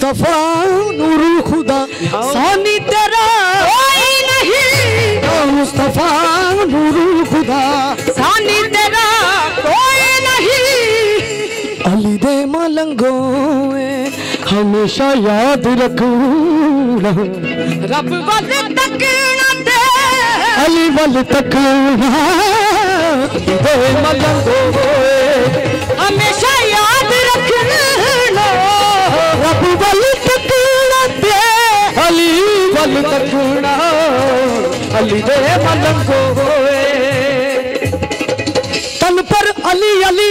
मुस्तफा नूर खुदा सानी तेरा कोई नहीं। मुस्तफा नूर खुदा सानी तेरा कोई नहीं। अली दे मलंगो हमेशा याद रखना रब वल तकना दे अली वल तकना दे मलंगो हमेशा याद रखना रब वल तकना दे अली वल तकना अली दे मलंगो तन पर अली अली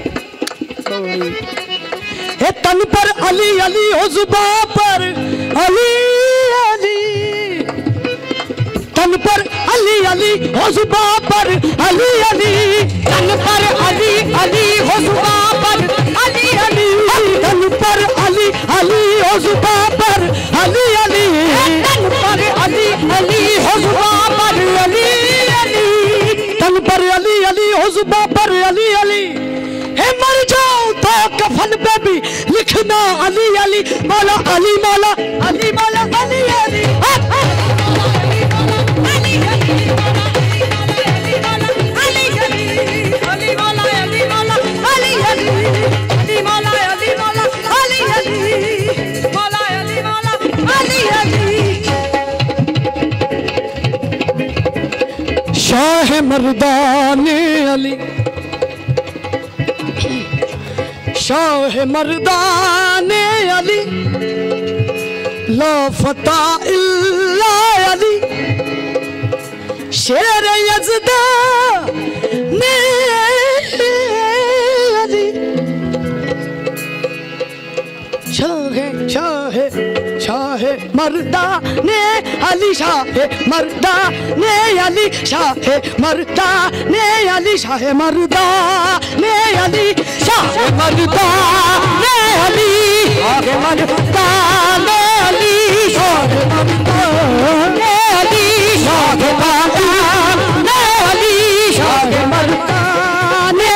हे तन पर अली अली हो जुबा पर अली अली तन पर अली अली हो जुबा पर अली अली तन पर अली अली हो जुबा पर अली अली तन पर अली अली हो जुबा पर अली अली तन पर अली अली हो जुबा पर अली अली तन पर अली अली हो जुबा पर अली अली हे मर जाओ तो कफन पे भी लिखना अली अली मौला अली मौला अली मौला अली अली शाह मर्दाने अली शाह मर्दाने अली ला फता इल्ला अली शेर यज़दा ने अली शाह शाह शाह मर्दाने अली शाह मर्दाने अली शाह मर्दाने अली शाह मर्दाने अली शाह मर्दाने अली शाह मर्दाने अली शाह मर्दाने अली शाह मर्दाने अली शाह मर्दाने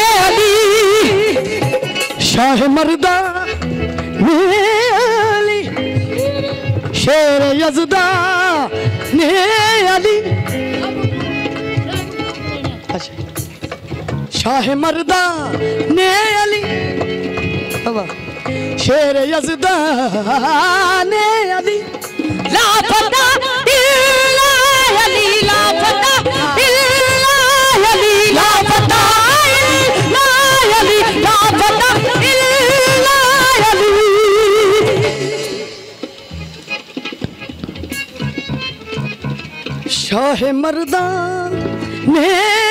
अली शाह मर्दाने अली शेर यज़दा ने अली शाह मर्दा ने अली शेर यज़दा ने अली लापता इल्ला अली लापता इल्ला अली लापता इल्ला अली लापता इल्ला अली शाह मर्दा ने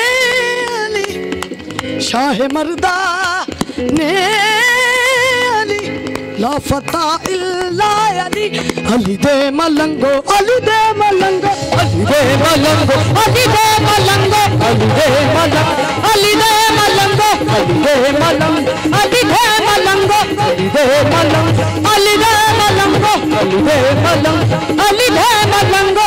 शाह मर्दा ने अली ला फता इल्ला अली अली दे मलंगो अली दे मलंगो अली दे मलंगो अली दे मलंगो अली दे मलंगो अली दे मलंगो अली दे मलंगो अली दे मलंगो अली दे मलंगो अली दे मलंगो अली दे मलंगो अली दे मलंगो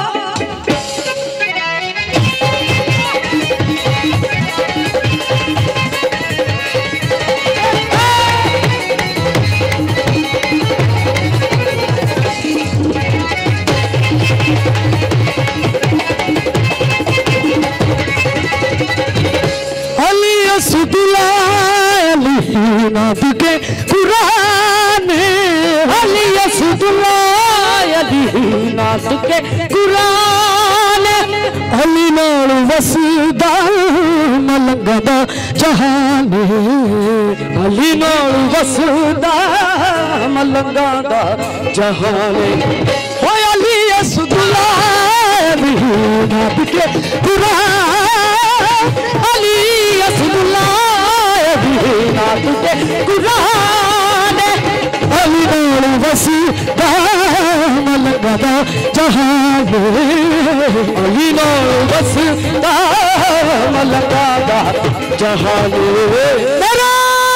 नाद के कुरान अली असदुल्लाह अली नाद के कुरान अली नाल वसदा मलंगा दा जहान अली नाल वसदा मलंगा दा जहान ओ अली असदुल्लाह अली नाद के कुरान अली असदुल्लाह नाद के कुरान अली नाल वसदा मलंगा दा जहान अली नाल वसदा मलंगा दा जहान मेरा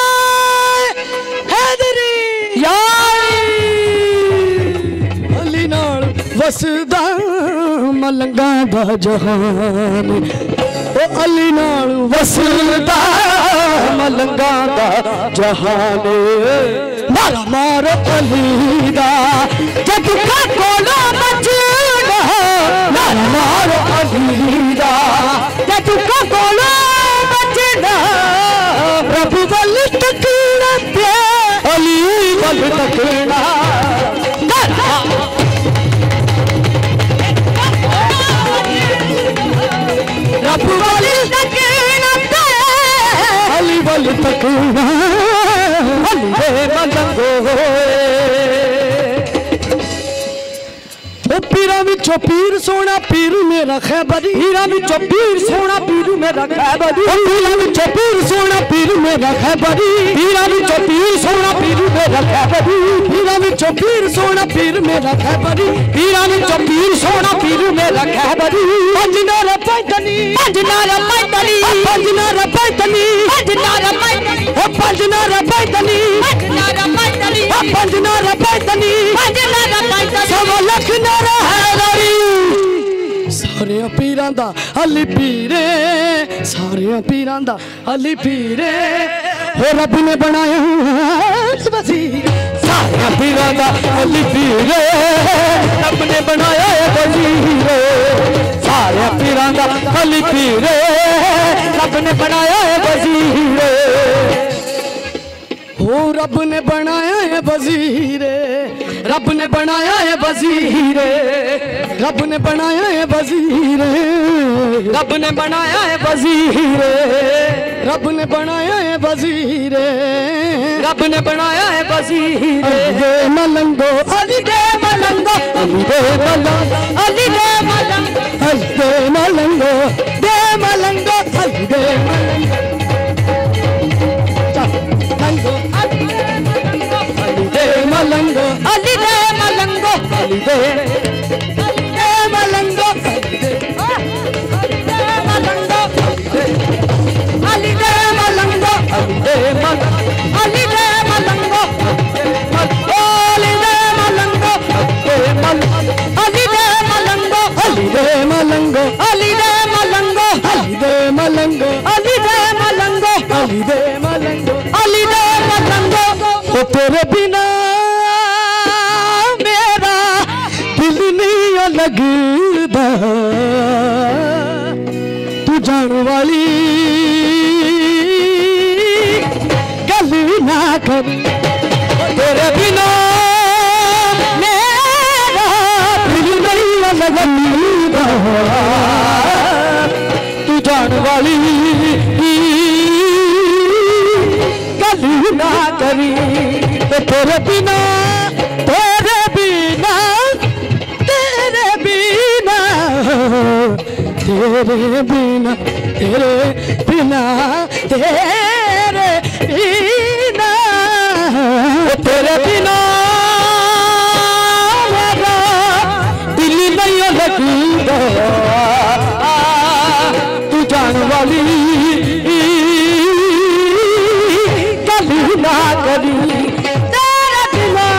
हैदरी यारी अली नाल वसदा मलंगा दा जहान ओ अली नाल वसदा मलंगा दा जहान नारा मारो अली दा जग का कोला बचना नारा मारो अली दा जग का कोला बचना रब वल तकना पे अली वल तकना रब वल तकना पे अली वल तकना पीरा विचो पीर सोना पीर मेरा खैबरी हीरा विचो पीर सोना पीर मेरा खैबरी पीरा विचो पीर सोना पीर मेरा खैबरी पीरा विचो पीर सोना पीर मेरा खैबरी पीरा विचो पीर सोना पीर मेरा खैबरी पीरा विचो पीर सोना पीर मेरा खैबरी पंजनारा पैतनी पंजनारा पैतनी पंजनारा पैतनी पंजनारा पैतनी ओ पंजनारा पैतनी पंजनारा पैतनी ओ पंजनारा पैतनी पंजनारा पैतनी सब लख नारा सारे पीरां दा अली पीरे सारे पीरां दा अली पीरे हो रब ने बनाया वज़ीर सारे पीरां दा अली पीरे रब ने बनाया वज़ीर सारे पीरां दा अली पीरे रब ने बनाया वज़ीर हो रब ने बनाया है वज़ीर रब ने बनाया है वज़ीर रब ने बनाया है वज़ीर रब ने बनाया है वज़ीर रब ने बनाया है वज़ीर रब ने बनाया है वज़ीर दे मलंगो अली दे मलंगो अली दे मलंगो अली दे मलंगो अली दे मलंगो दे मलंगो अली दे मलंगो मलंगो अली दे मलंगो अली दे मलंगो अली दे मलंगो अली दे मलंगो अली दे मलंगो अली दे मलंगो अली दे मलंगो अली दे मलंगो अली दे मलंगो अली दे मलंगो अली दे मलंगो अली दे मलंगो अली दे मलंगो ओ तेरे बिना लगदा तू जान वाली गल ना कर तेरे बिना मेरा दिल नहीं लगदा तू जान वाली गल ना करी तेरे बिना तेरे बिना तेरे बिना तेरे बिना तेरे बिना तेरे बिना मेरा दिल नहीं लगदा तू जान वाली गल ना करी तेरे बिना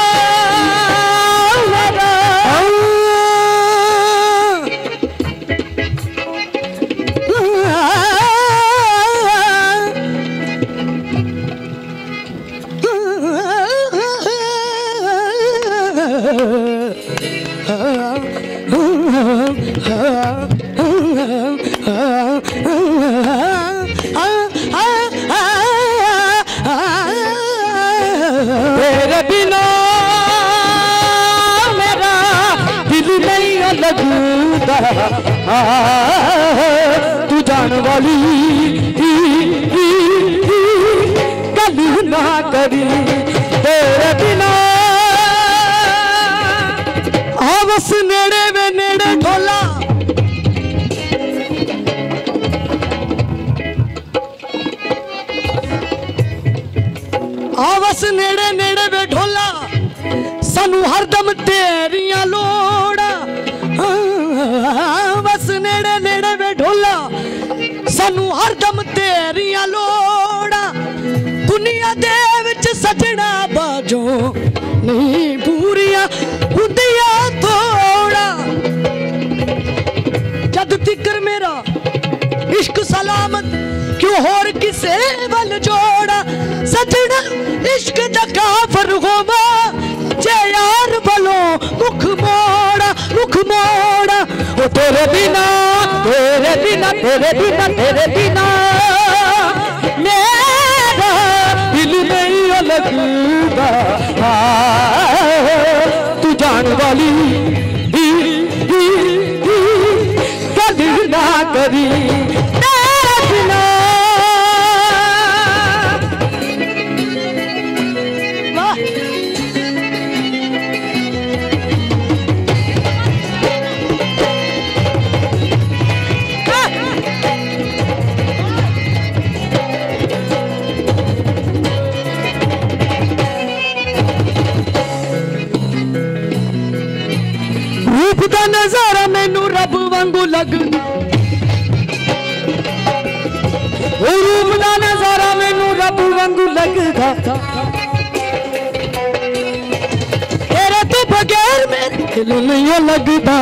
तेरे बिना मेरा दिल नहीं लगदा तू जान वाली गल ना करी तेरे बिना आवस नेड़े वे नेड़े ढोला आवस नेड़े नेड़े वे ढोला सानू हरदम तेरियां लोड़ा आवस नेड़े नेड़े वे ढोला सानू हरदम तेरियां लोड़ा दुनिया दे विच सजना बाजो नहीं पूरियां हुंदियां थोड़ा जद तिकर मेरा इश्क सलामत क्यों होर किसे वल जोड़ा सजना इश्क दा काफिला होवा जे यार बोलो मुख मोड़ा ओ तेरे बिना तेरे बिना तेरे बिना तेरे बिना मेरा दिल नहीं लगता। तू जान वाली गल ना करी तेरे बिना। रूप दा नजारा मैनू रब वांगू लगदा, रूप दा नजारा मैनू रब वांगू लगदा। तेरे तो बगैर मेरे दिल नहीं लगदा,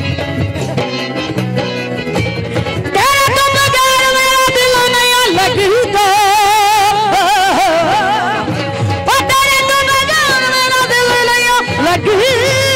तेरे तो बगैर मेरा दिल नहीं लगदा। तेरे तो बगैर मेरा दिल नहीं लगदा।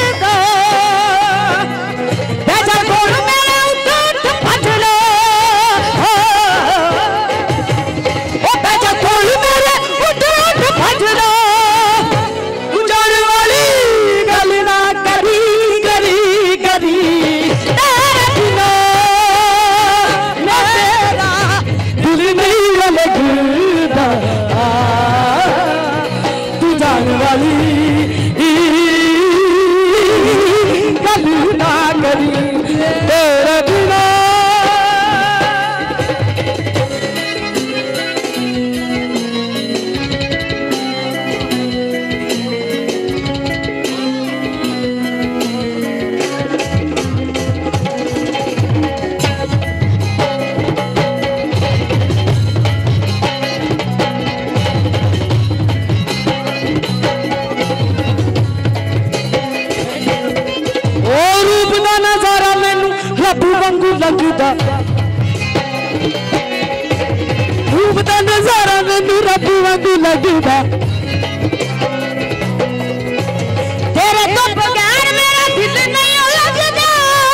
लगदा रूप दा नजारा मैनू रब वांगू लगदा। तेरे तो बगैर मेरा दिल नहीं लगदा,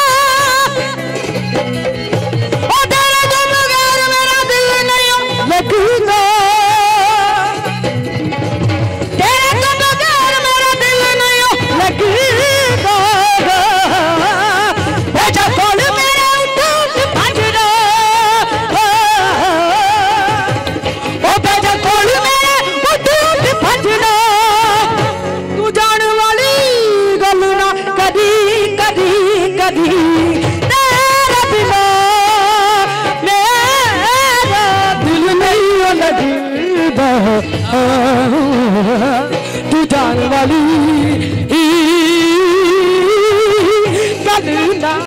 ओ तेरे तो बगैर मेरा दिल नहीं लगदा। तेरे तो बगैर मेरा दिल नहीं लगदा। बेटा कोल तेरा बिना मेरा दिल नहीं लगदा। तू जान वाली गल ना